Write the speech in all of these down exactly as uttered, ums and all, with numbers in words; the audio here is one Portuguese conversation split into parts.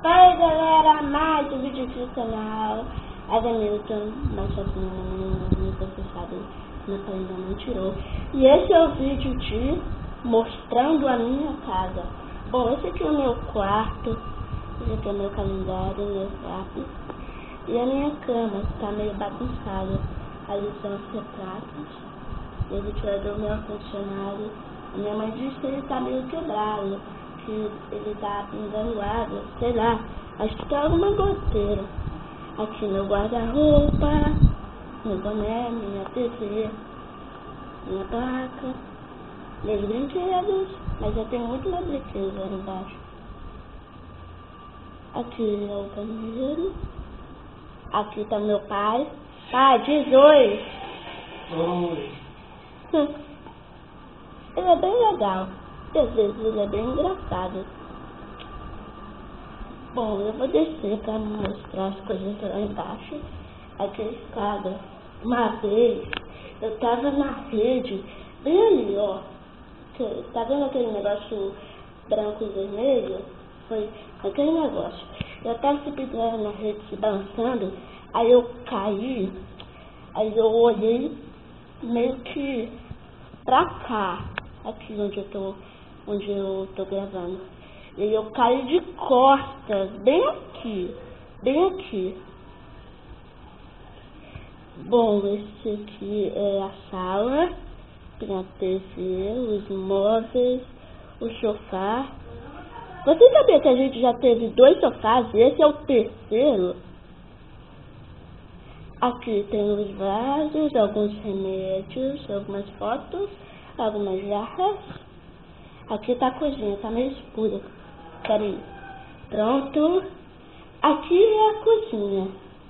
Oi galera, mais um vídeo aqui no canal Adenilton, mas só que não você sabe, meu pai ainda não tirou. E esse é o vídeo de mostrando a minha casa. Bom, esse aqui é o meu quarto, esse aqui é o meu calendário, meu zap. E a minha cama está meio bagunçada. Ali são os retratos. E o ventilador meu ar-condicionado. Minha mãe disse que ele está meio quebrado, que ele está pingando água, sei lá, acho que tem alguma goteira. Aqui meu guarda-roupa, meu boné, minha T V, minha placa, meus brinquedos, mas já tem muito mais brinquedos lá embaixo. Aqui é o banheiro, aqui tá meu pai. Pai, diz oi. Oi. Ele é bem legal. Às vezes ele é bem engraçado. Bom, eu vou descer para mostrar as coisas lá embaixo. Aqui a escada. Uma vez eu tava na rede, bem ali, ó. Que, tá vendo aquele negócio branco e vermelho? Foi aquele negócio. Eu tava se pendurando na rede, se balançando. Aí eu caí. Aí eu olhei meio que pra cá. Aqui onde eu tô. Onde eu tô gravando. E eu caí de costas, bem aqui, bem aqui. Bom, esse aqui é a sala, tem a T V, os móveis, o sofá. Você sabia que a gente já teve dois sofás e esse é o terceiro? Aqui tem os vasos, alguns remédios, algumas fotos, algumas jarras. Aqui tá a cozinha, tá meio escura. Peraí. Pronto. Aqui é a cozinha.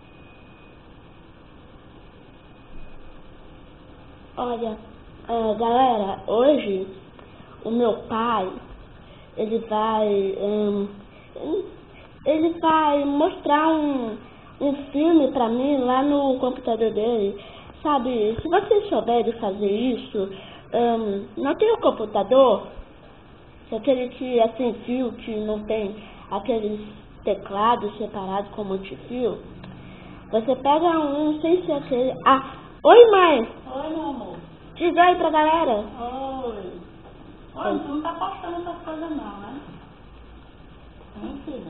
Olha, uh, galera, hoje o meu pai, ele vai, um, ele vai mostrar um, um filme pra mim lá no computador dele. Sabe, se vocês souberem fazer isso, um, não tem o computador? Aquele que é sem fio, que não tem aqueles teclados separados com multifio. Você pega um sem ser aquele... Ah, oi mãe! Oi, meu amor. Diz oi pra galera. Oi. Oi, tu não tá postando essas coisas não, né? Hein, filha?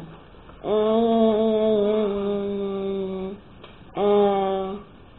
Hum, hum,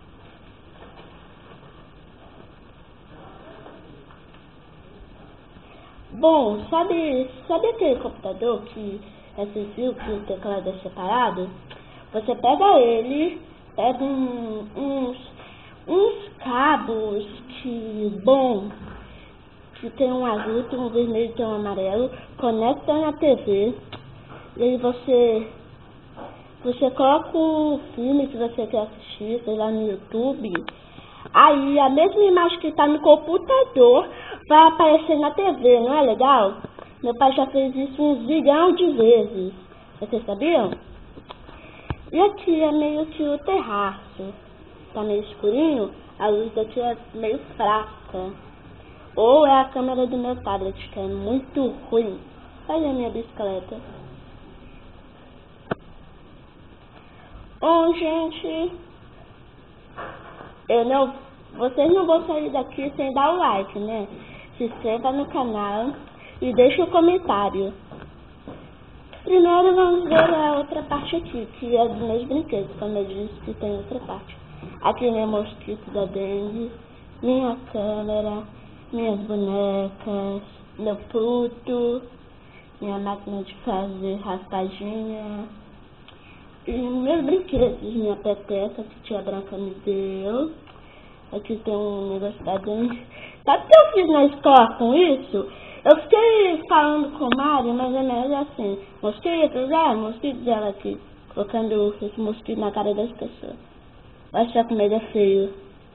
Bom, sabe, sabe aquele computador que é sem fio, que o teclado é separado? Você pega ele, pega um, uns, uns cabos que, bom, que tem um azul, tem um vermelho, tem um amarelo, conecta na T V, e aí você, você coloca o filme que você quer assistir, sei lá, no YouTube. Aí a mesma imagem que está no computador vai aparecer na T V, não é legal? Meu pai já fez isso um zilhão de vezes. Vocês sabiam? E aqui é meio que o terraço. Tá meio escurinho, a luz daqui é meio fraca. Ou é a câmera do meu tablet, que é muito ruim. Olha a minha bicicleta. Bom, gente, eu não, vocês não vão sair daqui sem dar o like, né? Se inscreva no canal e deixe um comentário. Primeiro vamos ver a outra parte aqui, que é dos meus brinquedos, como eu disse que tem outra parte. Aqui meu mosquito da dengue, minha câmera, minhas bonecas, meu Pluto, minha máquina de fazer raspadinha. E meus brinquedos, minha peteca que tia Branca me deu. Aqui tem um negócio da dengue. Sabe o que eu fiz na escola com isso? Eu fiquei falando com o Mário, mas é melhor assim. Mosquitos, é, mosquitos dela aqui. Colocando esse mosquito na cara das pessoas. Vai achar que medo é feio.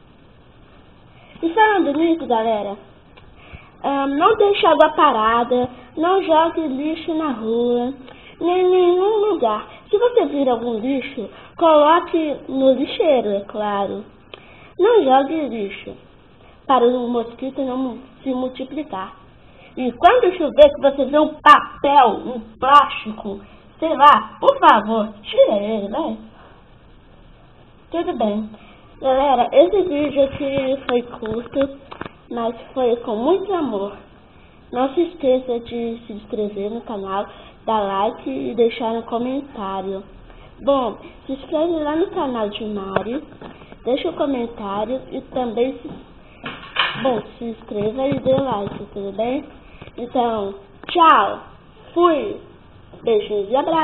E falando nisso, galera, um, não deixe água parada, não jogue lixo na rua, nem em nenhum lugar. Se você vir algum lixo, coloque no lixeiro, é claro. Não jogue lixo, para o mosquito não se multiplicar. E quando chover, que você vê um papel, um plástico Sei lá, por favor, tira ele, vai. Tudo bem. Galera, esse vídeo aqui foi curto, mas foi com muito amor. Não se esqueça de se inscrever no canal, dar like e deixar um comentário. Bom, se inscreve lá no canal de Mari, deixa um comentário e também se... Bom, se inscreva e dê like, tudo bem? Então, tchau, fui, beijinhos e abraços.